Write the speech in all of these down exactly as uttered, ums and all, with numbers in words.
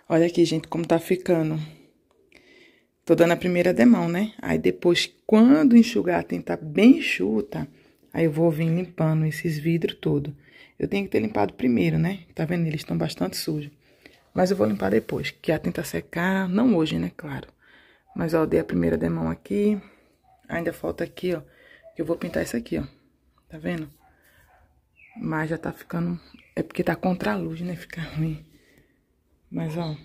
Olha aqui, gente, como tá ficando. Tô dando a primeira demão, né? Aí depois, quando enxugar, tentar bem enxuta, aí eu vou vir limpando esses vidros todos. Eu tenho que ter limpado primeiro, né? Tá vendo? Eles estão bastante sujos. Mas eu vou limpar depois, que a tinta secar, não hoje, né? Claro. Mas, ó, dei a primeira demão aqui. Ainda falta aqui, ó, que eu vou pintar isso aqui, ó. Tá vendo? Mas já tá ficando... É porque tá contra a luz, né? Fica ruim. Mas, ó...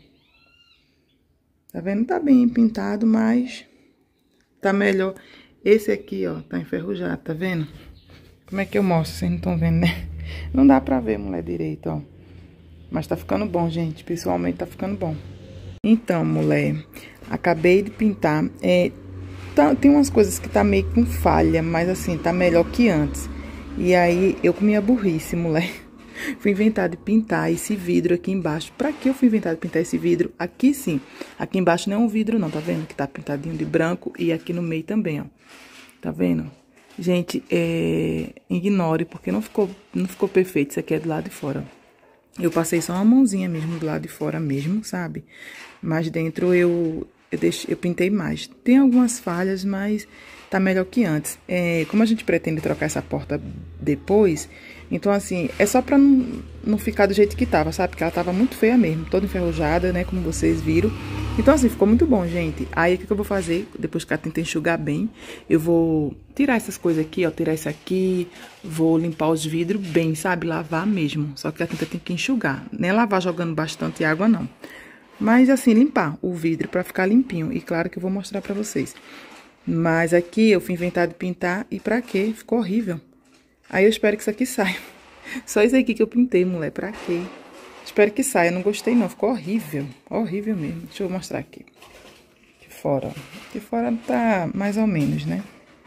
Tá vendo? Tá bem pintado, mas... Tá melhor. Esse aqui, ó, tá enferrujado, tá vendo? Como é que eu mostro? Vocês não estão vendo, né? Não dá pra ver, mulher, direito, ó. Mas tá ficando bom, gente. Pessoalmente, tá ficando bom. Então, mulher, acabei de pintar. É, tá, tem umas coisas que tá meio com falha, mas assim, tá melhor que antes. E aí, eu com minha burrice, mulher, fui inventar de pintar esse vidro aqui embaixo. Pra que eu fui inventar de pintar esse vidro? Aqui sim. Aqui embaixo não é um vidro não, tá vendo? Que tá pintadinho de branco e aqui no meio também, ó. Tá vendo? Gente, é... ignore, porque não ficou, não ficou perfeito. Isso aqui é do lado de fora, ó. Eu passei só uma mãozinha mesmo do lado de fora mesmo, sabe? Mas dentro eu, eu, deixei, eu pintei mais. Tem algumas falhas, mas tá melhor que antes. É, como a gente pretende trocar essa porta depois, então assim, é só pra não, não ficar do jeito que tava, sabe? Porque ela tava muito feia mesmo, toda enferrujada, né? Como vocês viram. Então assim, ficou muito bom, gente. Aí o que, que eu vou fazer? Depois que a tinta enxugar bem, eu vou tirar essas coisas aqui, ó. Tirar isso aqui, vou limpar os vidros bem, sabe? Lavar mesmo. Só que a tinta tem que enxugar. Nem lavar jogando bastante água, não. Mas assim, limpar o vidro pra ficar limpinho. E claro que eu vou mostrar pra vocês. Mas aqui eu fui inventar de pintar e pra quê? Ficou horrível. Aí eu espero que isso aqui saia. Só isso aqui que eu pintei, mulher. Pra quê? Espero que saia. Não gostei, não. Ficou horrível. Horrível mesmo. Deixa eu mostrar aqui. Aqui fora, ó. Aqui fora tá mais ou menos, né?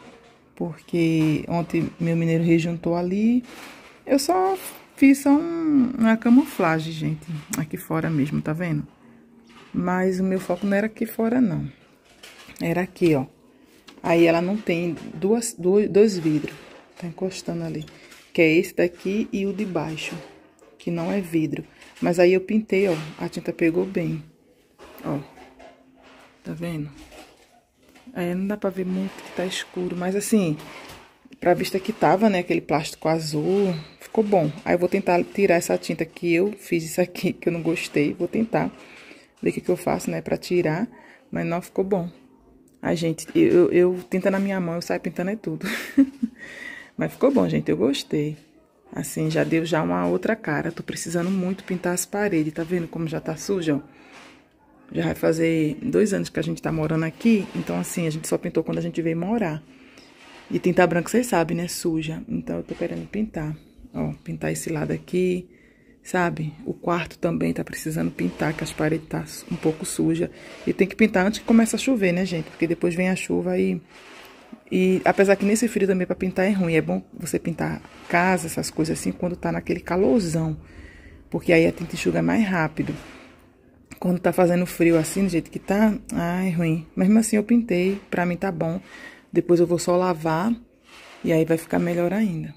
Porque ontem meu mineiro rejuntou ali. Eu só fiz só um, uma camuflagem, gente. Aqui fora mesmo, tá vendo? Mas o meu foco não era aqui fora, não. Era aqui, ó. Aí ela não tem duas, dois, dois vidros. Tá encostando ali. Que é esse daqui e o de baixo. Que não é vidro. Mas aí eu pintei, ó. A tinta pegou bem. Ó. Tá vendo? Aí não dá pra ver muito que tá escuro. Mas assim, pra vista que tava, né? Aquele plástico azul. Ficou bom. Aí eu vou tentar tirar essa tinta que eu fiz isso aqui, que eu não gostei. Vou tentar ver o que, que eu faço, né? Pra tirar. Mas não ficou bom. Ai, gente, eu, eu tinta na minha mão, eu saio pintando é tudo. Mas ficou bom, gente, eu gostei. Assim, já deu já uma outra cara. Tô precisando muito pintar as paredes, tá vendo como já tá suja, ó? Já vai fazer dois anos que a gente tá morando aqui, então assim, a gente só pintou quando a gente veio morar. E tinta branca, vocês sabem, né, suja. Então eu tô querendo pintar, ó, pintar esse lado aqui, sabe? O quarto também tá precisando pintar, que as paredes tá um pouco suja. E tem que pintar antes que comece a chover, né, gente? Porque depois vem a chuva e... E apesar que nesse frio também pra pintar é ruim. É bom você pintar casa, essas coisas assim, quando tá naquele calorzão. Porque aí a tinta enxuga mais rápido. Quando tá fazendo frio assim, do jeito que tá, ai, ruim. Mas mesmo assim eu pintei, pra mim tá bom. Depois eu vou só lavar e aí vai ficar melhor ainda.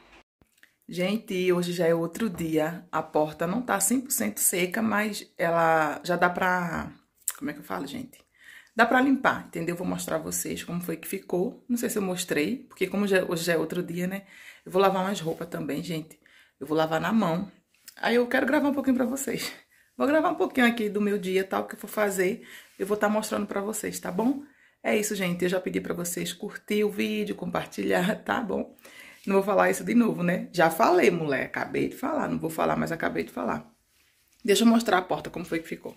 Gente, hoje já é outro dia. A porta não tá cem por cento seca, mas ela já dá pra... Como é que eu falo, gente? Dá pra limpar, entendeu? Vou mostrar a vocês como foi que ficou. Não sei se eu mostrei, porque como já, hoje já é outro dia, né? Eu vou lavar mais roupa também, gente. Eu vou lavar na mão. Aí eu quero gravar um pouquinho pra vocês. Vou gravar um pouquinho aqui do meu dia, tal, que eu for fazer. Eu vou estar mostrando pra vocês, tá bom? É isso, gente. Eu já pedi pra vocês curtir o vídeo, compartilhar, tá bom? Não vou falar isso de novo, né? Já falei, mulher. Acabei de falar. Não vou falar, mas acabei de falar. Deixa eu mostrar a porta, como foi que ficou.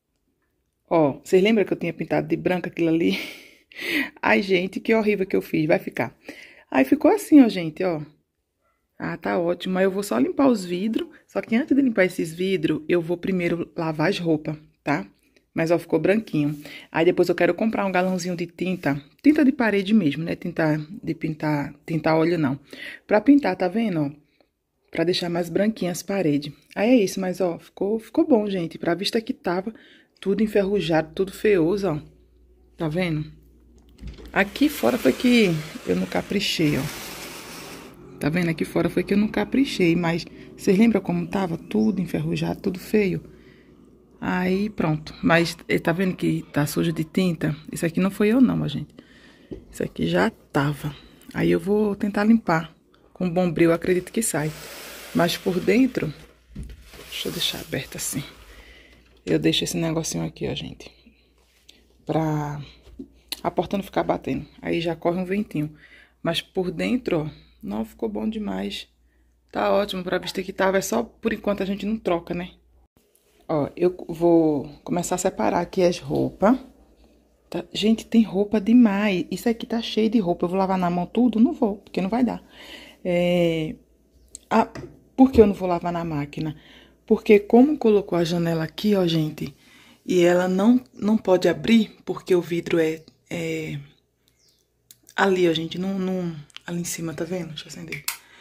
Ó, vocês lembram que eu tinha pintado de branco aquilo ali? Ai, gente, que horrível que eu fiz. Vai ficar. Aí ficou assim, ó, gente, ó. Ah, tá ótimo. Aí eu vou só limpar os vidros. Só que antes de limpar esses vidros, eu vou primeiro lavar as roupas, tá? Mas, ó, ficou branquinho. Aí depois eu quero comprar um galãozinho de tinta. Tinta de parede mesmo, né? Tinta de pintar, tinta óleo não. Pra pintar, tá vendo, ó? Pra deixar mais branquinhas as paredes. Aí é isso, mas, ó, ficou, ficou bom, gente. Pra vista que tava... Tudo enferrujado, tudo feioso, ó. Tá vendo? Aqui fora foi que eu não caprichei, ó. Tá vendo? Aqui fora foi que eu não caprichei, mas... Vocês lembram como tava? Tudo enferrujado, tudo feio. Aí, pronto. Mas, tá vendo que tá sujo de tinta? Isso aqui não foi eu não, ó, gente. Isso aqui já tava. Aí eu vou tentar limpar. Com bombril, acredito que sai. Mas por dentro... Deixa eu deixar aberto assim. Eu deixo esse negocinho aqui, ó, gente. Pra a porta não ficar batendo. Aí já corre um ventinho. Mas por dentro, ó, não ficou bom demais. Tá ótimo pra vista que tava. É só por enquanto a gente não troca, né? Ó, eu vou começar a separar aqui as roupas. Tá? Gente, tem roupa demais. Isso aqui tá cheio de roupa. Eu vou lavar na mão tudo? Não vou, porque não vai dar. É... Ah, por que eu não vou lavar na máquina? Porque como colocou a janela aqui, ó, gente, e ela não, não pode abrir, porque o vidro é... é... ali, ó, gente, não, não... ali em cima, tá vendo? Deixa eu acender.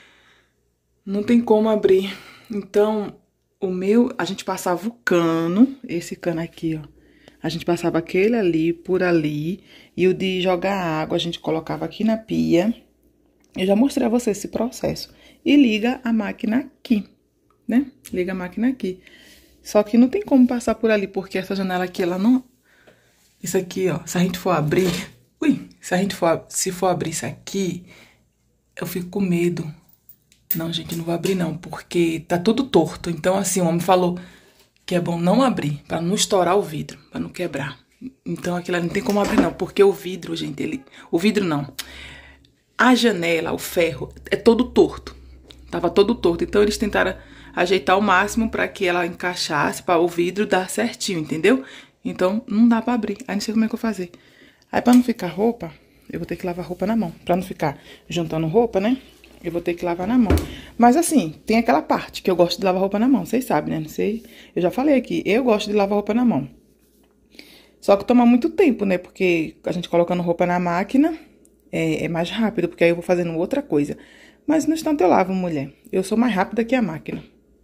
Não tem como abrir. Então... O meu, a gente passava o cano, esse cano aqui, ó. A gente passava aquele ali, por ali. E o de jogar água, a gente colocava aqui na pia. Eu já mostrei a vocês esse processo. E liga a máquina aqui, né? Liga a máquina aqui. Só que não tem como passar por ali, porque essa janela aqui, ela não... Isso aqui, ó, se a gente for abrir... Ui, se a gente for, se for abrir isso aqui, eu fico com medo. Não, gente, não vou abrir não, porque tá tudo torto. Então, assim, o homem falou que é bom não abrir, pra não estourar o vidro, pra não quebrar. Então, aquilo ali não tem como abrir não, porque o vidro, gente, ele... O vidro não. A janela, o ferro, é todo torto. Tava todo torto. Então, eles tentaram ajeitar ao máximo pra que ela encaixasse, pra o vidro dar certinho, entendeu? Então, não dá pra abrir. Aí, não sei como é que eu vou fazer. Aí, pra não ficar roupa, eu vou ter que lavar roupa na mão. Pra não ficar juntando roupa, né? Eu vou ter que lavar na mão. Mas assim, tem aquela parte que eu gosto de lavar roupa na mão. Vocês sabem, né? Não sei. Eu já falei aqui. Eu gosto de lavar roupa na mão. Só que toma muito tempo, né? Porque a gente colocando roupa na máquina é, é mais rápido. Porque aí eu vou fazendo outra coisa. Mas no instante eu lavo, mulher. Eu sou mais rápida que a máquina.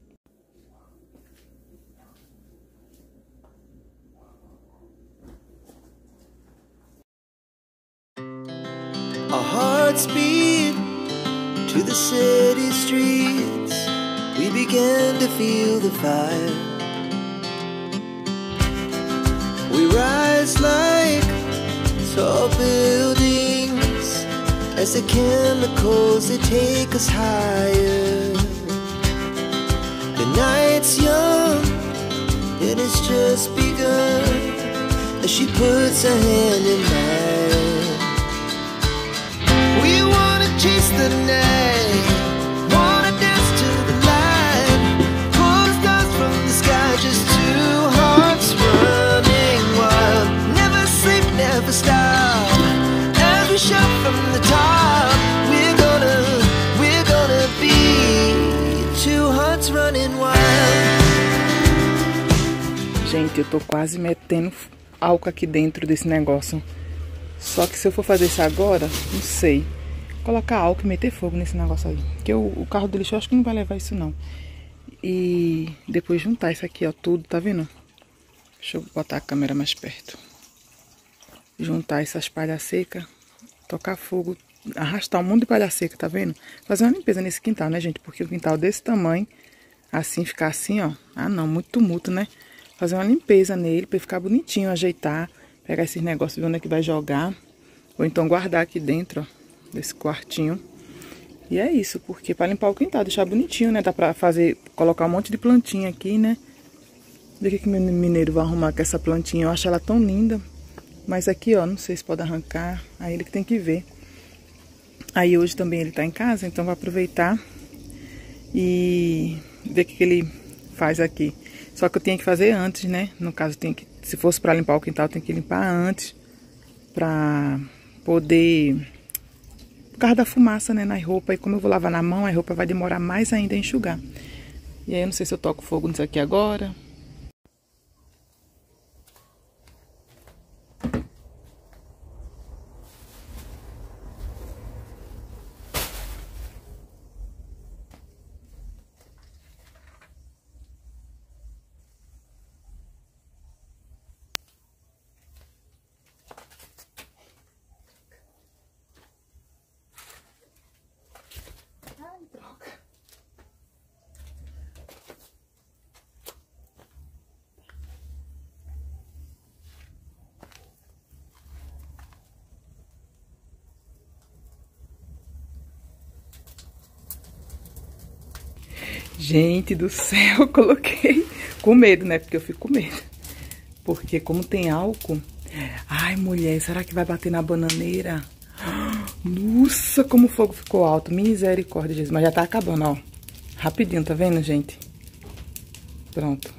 Our hearts beat to the city streets. We began to feel the fire. We rise like tall buildings as the chemicals, they take us higher. The night's young and it's just begun as she puts her hand in mine. We wanna chase the night, wanna dance to the light, pull the stars from the sky, just two hearts running wild. Never sleep, never stop, as we shout from the top. We're gonna, we're gonna be two hearts running wild. Gente, eu tô quase metendo álcool aqui dentro desse negócio. Só que se eu for fazer isso agora, não sei. Colocar álcool e meter fogo nesse negócio aí. Porque o, o carro do lixo eu acho que não vai levar isso não. E depois juntar isso aqui, ó, tudo, tá vendo? Deixa eu botar a câmera mais perto. Juntar essas palhas secas, tocar fogo, arrastar um monte de palha seca, tá vendo? Fazer uma limpeza nesse quintal, né, gente? Porque o quintal desse tamanho, assim, ficar assim, ó. Ah, não, muito tumulto, né? Fazer uma limpeza nele pra ele ficar bonitinho, ajeitar. Pegar esses negócios, ver onde é que vai jogar. Ou então guardar aqui dentro, ó, desse quartinho. E é isso, porque pra limpar o quintal, deixar bonitinho, né? Dá pra fazer, colocar um monte de plantinha aqui, né? Ver o que que meu mineiro vai arrumar com essa plantinha. Eu acho ela tão linda. Mas aqui, ó, não sei se pode arrancar. Aí ele que tem que ver. Aí hoje também ele tá em casa, então vai aproveitar e ver o que que ele faz aqui. Só que eu tenho que fazer antes, né? No caso, tem que, se fosse pra limpar o quintal, tem que limpar antes. Pra poder... Por causa da fumaça, né? Na roupa. E como eu vou lavar na mão, a roupa vai demorar mais ainda a enxugar. E aí eu não sei se eu toco fogo nisso aqui agora. Gente do céu, eu coloquei com medo, né? Porque eu fico com medo. Porque como tem álcool... Ai, mulher, será que vai bater na bananeira? Nossa, como o fogo ficou alto. Misericórdia, Jesus. Mas já tá acabando, ó. Rapidinho, tá vendo, gente? Pronto.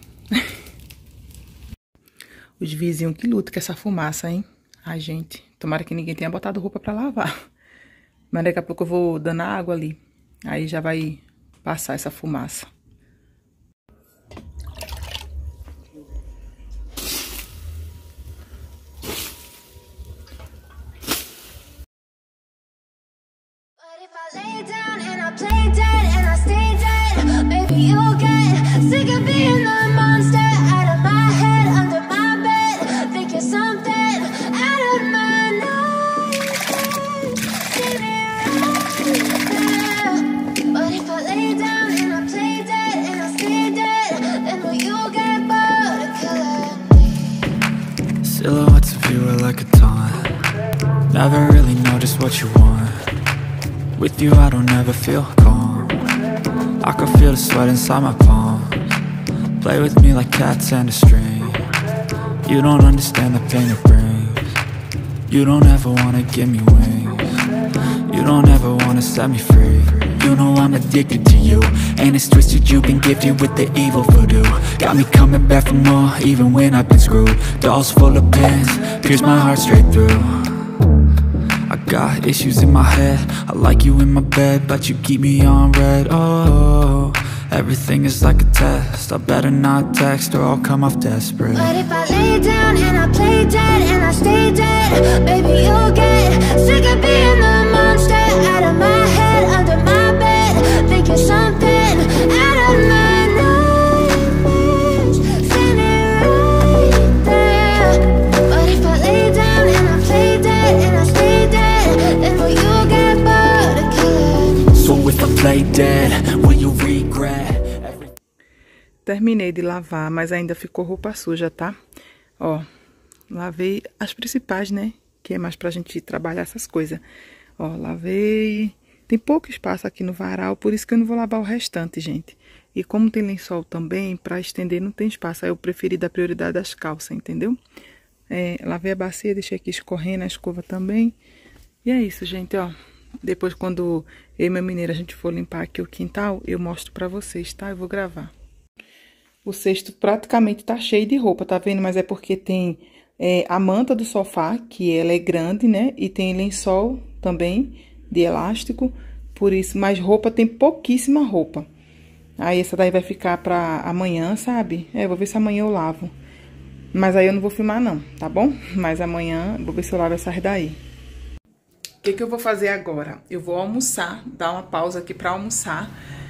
Os vizinhos que lutam com essa fumaça, hein? Ai, gente. Tomara que ninguém tenha botado roupa pra lavar. Mas daqui a pouco eu vou dando água ali. Aí já vai passar essa fumaça. You'll get sick of being the monster out of my head, under my bed. Think you're something out of my nightmares. See me right there. But if I lay down and I play dead and I stay dead, then will you get bored of killing me? Silhouettes of you are like a taunt. Never really know just what you want. With you I don't ever feel calm. I can feel the sweat inside my palms. Play with me like cats and a string. You don't understand the pain it brings. You don't ever wanna give me wings. You don't ever wanna set me free. You know I'm addicted to you, and it's twisted, you've been gifted with the evil voodoo. Got me coming back for more, even when I've been screwed. Dolls full of pins, pierce my heart straight through. I got issues in my head, I like you in my bed, but you keep me on red. Oh, everything is like a test. I better not text or I'll come off desperate. But if I lay down and I play dead and I stay dead, baby you'll get sick of being the monster out of my head, under my bed. Think you're something out of my nightmares. See me right there. But if I lay down and I play dead and I stay dead, then will you get bored of killing? So if I play dead, will you regret? Terminei de lavar, mas ainda ficou roupa suja, tá? Ó, lavei as principais, né? Que é mais pra gente trabalhar essas coisas. Ó, lavei. Tem pouco espaço aqui no varal, por isso que eu não vou lavar o restante, gente. E como tem lençol também, pra estender não tem espaço. Aí eu preferi dar prioridade às calças, entendeu? É, lavei a bacia, deixei aqui escorrendo, a escova também. E é isso, gente, ó. Depois, quando eu e meu mineiro a gente for limpar aqui o quintal, eu mostro pra vocês, tá? Eu vou gravar. O cesto praticamente tá cheio de roupa, tá vendo? Mas é porque tem é, a manta do sofá, que ela é grande, né? E tem lençol também, de elástico, por isso. Mas roupa, tem pouquíssima roupa. Aí essa daí vai ficar pra amanhã, sabe? É, vou ver se amanhã eu lavo. Mas aí eu não vou filmar não, tá bom? Mas amanhã vou ver se eu lavo essas daí. O que que eu vou fazer agora? Eu vou almoçar, dar uma pausa aqui pra almoçar.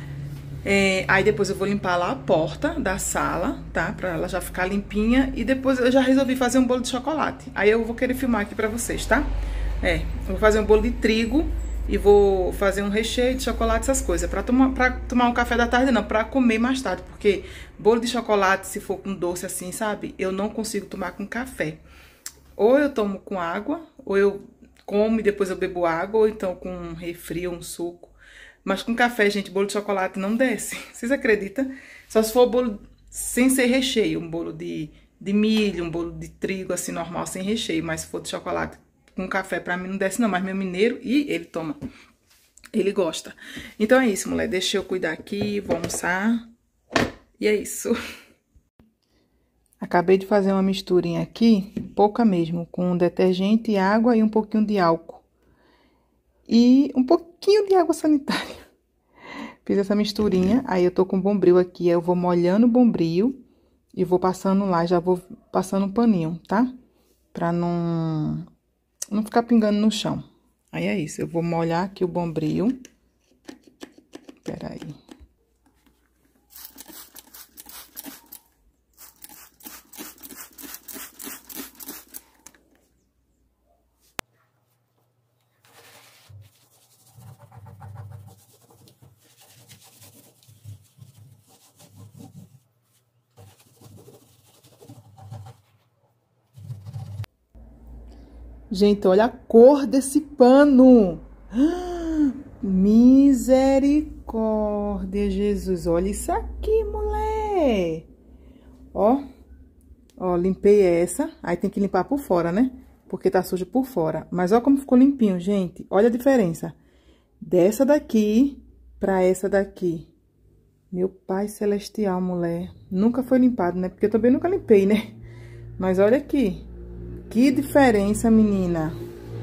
É, aí depois eu vou limpar lá a porta da sala, tá? Pra ela já ficar limpinha. E depois eu já resolvi fazer um bolo de chocolate. Aí eu vou querer filmar aqui pra vocês, tá? É, eu vou fazer um bolo de trigo e vou fazer um recheio de chocolate, essas coisas. Pra tomar, pra tomar um café da tarde não, pra comer mais tarde. Porque bolo de chocolate, se for com doce assim, sabe? Eu não consigo tomar com café. Ou eu tomo com água, ou eu como e depois eu bebo água, ou então com um refri ou um suco. Mas com café, gente, bolo de chocolate não desce. Vocês acreditam? Só se for bolo sem ser recheio. Um bolo de, de milho, um bolo de trigo, assim, normal, sem recheio. Mas se for de chocolate com café, pra mim não desce não. Mas meu mineiro, e ele toma. Ele gosta. Então é isso, mulher. Deixa eu cuidar aqui, vou almoçar. E é isso. Acabei de fazer uma misturinha aqui, pouca mesmo, com detergente, água e um pouquinho de álcool. E um pouquinho de água sanitária. Fiz essa misturinha, aí eu tô com bombril aqui, eu vou molhando o bombril e vou passando lá, já vou passando um paninho, tá? Pra não, não ficar pingando no chão. Aí é isso, eu vou molhar aqui o bombril. Peraí. Gente, olha a cor desse pano. Misericórdia. Misericórdia, Jesus. Olha isso aqui, mulher. Ó. Ó, limpei essa. Aí tem que limpar por fora, né? Porque tá sujo por fora. Mas ó como ficou limpinho, gente. Olha a diferença. Dessa daqui pra essa daqui. Meu Pai Celestial, mulher. Nunca foi limpado, né? Porque eu também nunca limpei, né? Mas olha aqui. Que diferença, menina.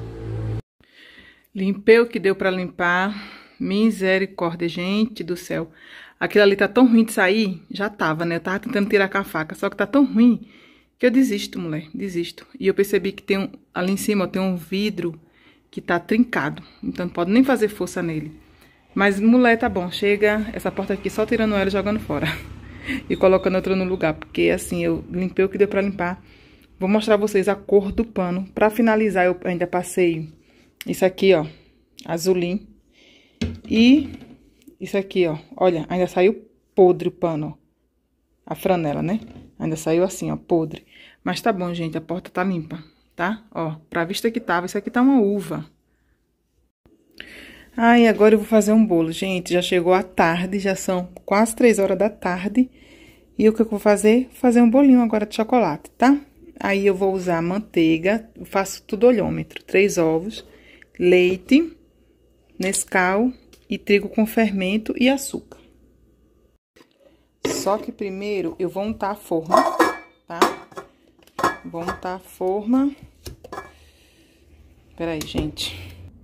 Limpei o que deu pra limpar. Misericórdia, gente do céu. Aquilo ali tá tão ruim de sair. Já tava, né? Eu tava tentando tirar com a faca. Só que tá tão ruim que eu desisto, mulher. Desisto. E eu percebi que tem um... Ali em cima, ó, tem um vidro que tá trincado. Então não pode nem fazer força nele. Mas, mulher, tá bom. Chega essa porta aqui só tirando ela e jogando fora. E colocando outra no lugar. Porque, assim, eu limpei o que deu pra limpar. Vou mostrar a vocês a cor do pano. Pra finalizar, eu ainda passei isso aqui, ó. Azulim. E isso aqui, ó. Olha, ainda saiu podre o pano, ó. A franela, né? Ainda saiu assim, ó, podre. Mas tá bom, gente. A porta tá limpa, tá? Ó, pra vista que tava. Isso aqui tá uma uva. Ah, e agora eu vou fazer um bolo. Gente, já chegou a tarde. Já são quase três horas da tarde. E o que eu vou fazer? Fazer um bolinho agora de chocolate, tá? Aí eu vou usar manteiga. Eu faço tudo olhômetro. Três ovos, leite, Nescau e trigo com fermento e açúcar. Só que primeiro eu vou untar a forma, tá? Vou untar a forma. Peraí, gente.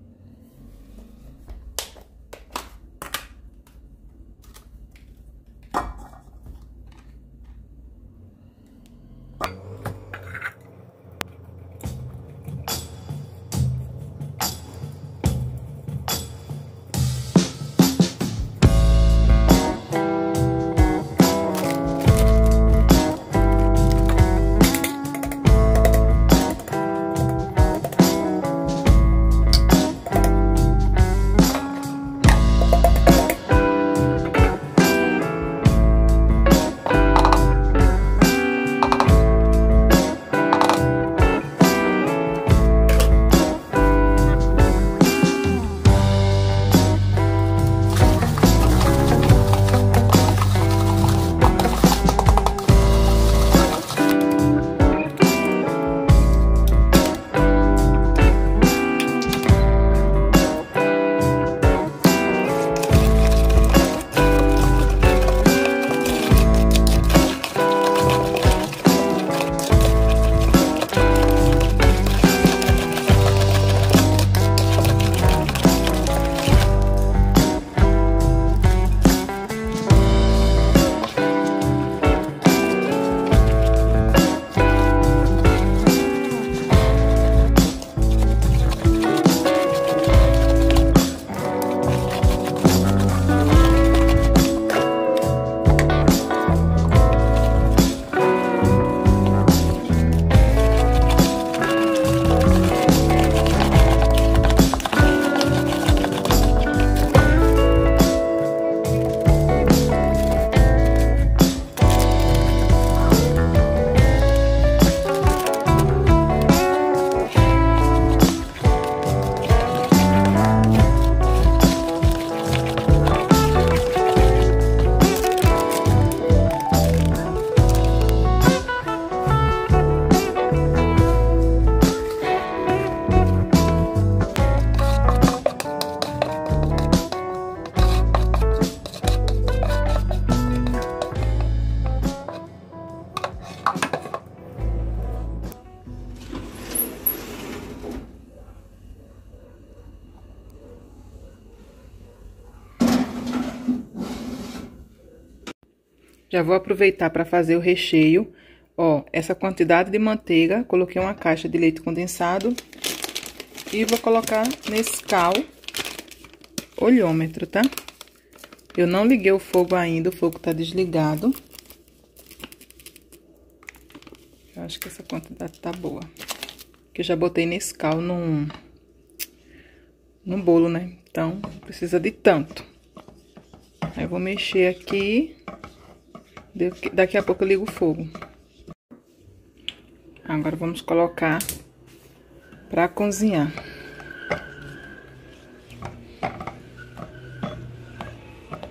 Já vou aproveitar para fazer o recheio. Ó, essa quantidade de manteiga, coloquei uma caixa de leite condensado. E vou colocar Nescau olhômetro, tá? Eu não liguei o fogo ainda, o fogo tá desligado. Eu acho que essa quantidade tá boa. Porque eu já botei Nescau no, no bolo, né? Então, precisa de tanto. Aí eu vou mexer aqui. Daqui a pouco eu ligo o fogo. Agora vamos colocar pra cozinhar.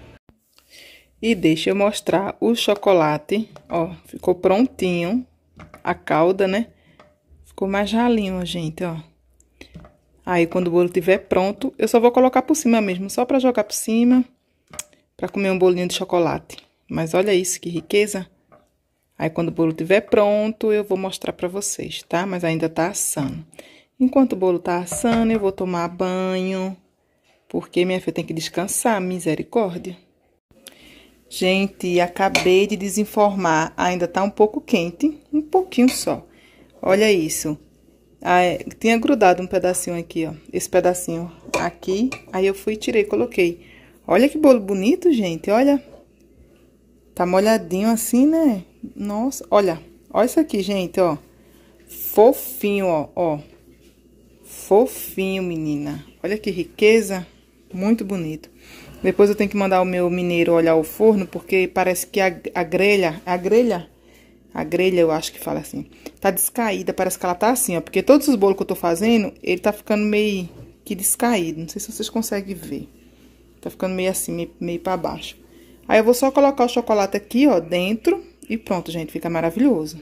E deixa eu mostrar o chocolate, ó, ficou prontinho, a calda, né? Ficou mais ralinho, gente, ó. Aí, quando o bolo estiver pronto, eu só vou colocar por cima mesmo, só pra jogar por cima, pra comer um bolinho de chocolate. Mas olha isso, que riqueza. Aí, quando o bolo estiver pronto, eu vou mostrar pra vocês, tá? Mas ainda tá assando. Enquanto o bolo tá assando, eu vou tomar banho, porque minha filha tem que descansar, misericórdia. Gente, acabei de desenformar, ainda tá um pouco quente, um pouquinho só. Olha isso. Ah, é, tinha grudado um pedacinho aqui, ó. Esse pedacinho aqui, aí eu fui e tirei, coloquei. Olha que bolo bonito, gente, olha. Tá molhadinho assim, né? Nossa, olha. Olha isso aqui, gente, ó. Fofinho, ó, ó. Fofinho, menina. Olha que riqueza. Muito bonito. Depois eu tenho que mandar o meu mineiro olhar o forno, porque parece que a, a grelha, a grelha, a grelha eu acho que fala assim, tá descaída, parece que ela tá assim, ó. Porque todos os bolos que eu tô fazendo, ele tá ficando meio que descaído. Não sei se vocês conseguem ver. Tá ficando meio assim, meio, meio pra baixo. Aí eu vou só colocar o chocolate aqui, ó, dentro e pronto, gente, fica maravilhoso.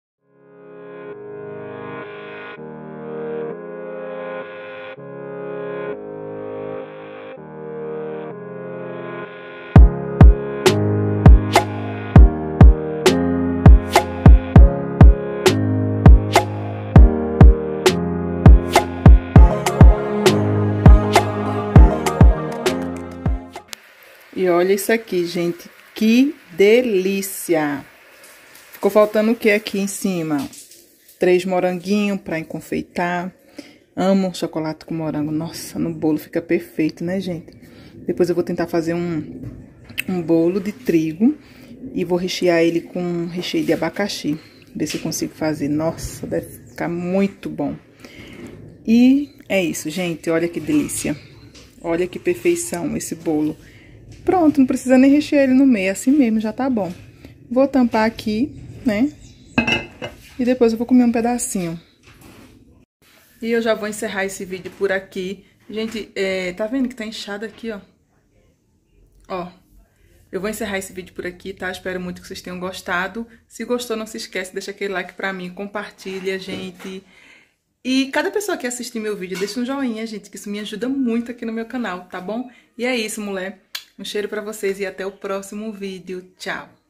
E olha isso aqui, gente, que delícia! Ficou faltando o que aqui em cima? Três moranguinhos pra enfeitar. Amo chocolate com morango. Nossa, no bolo fica perfeito, né, gente? Depois eu vou tentar fazer um, um bolo de trigo e vou rechear ele com recheio de abacaxi. Ver se eu consigo fazer. Nossa, deve ficar muito bom. E é isso, gente. Olha que delícia. Olha que perfeição esse bolo. Pronto, não precisa nem rechear ele no meio, assim mesmo já tá bom. Vou tampar aqui, né? E depois eu vou comer um pedacinho. E eu já vou encerrar esse vídeo por aqui. Gente, é, tá vendo que tá inchado aqui, ó? Ó, eu vou encerrar esse vídeo por aqui, tá? Espero muito que vocês tenham gostado. Se gostou, não se esquece, deixa aquele like pra mim, compartilha, gente. E cada pessoa que assistir meu vídeo, deixa um joinha, gente, que isso me ajuda muito aqui no meu canal, tá bom? E é isso, mulher. Um cheiro pra vocês e até o próximo vídeo. Tchau!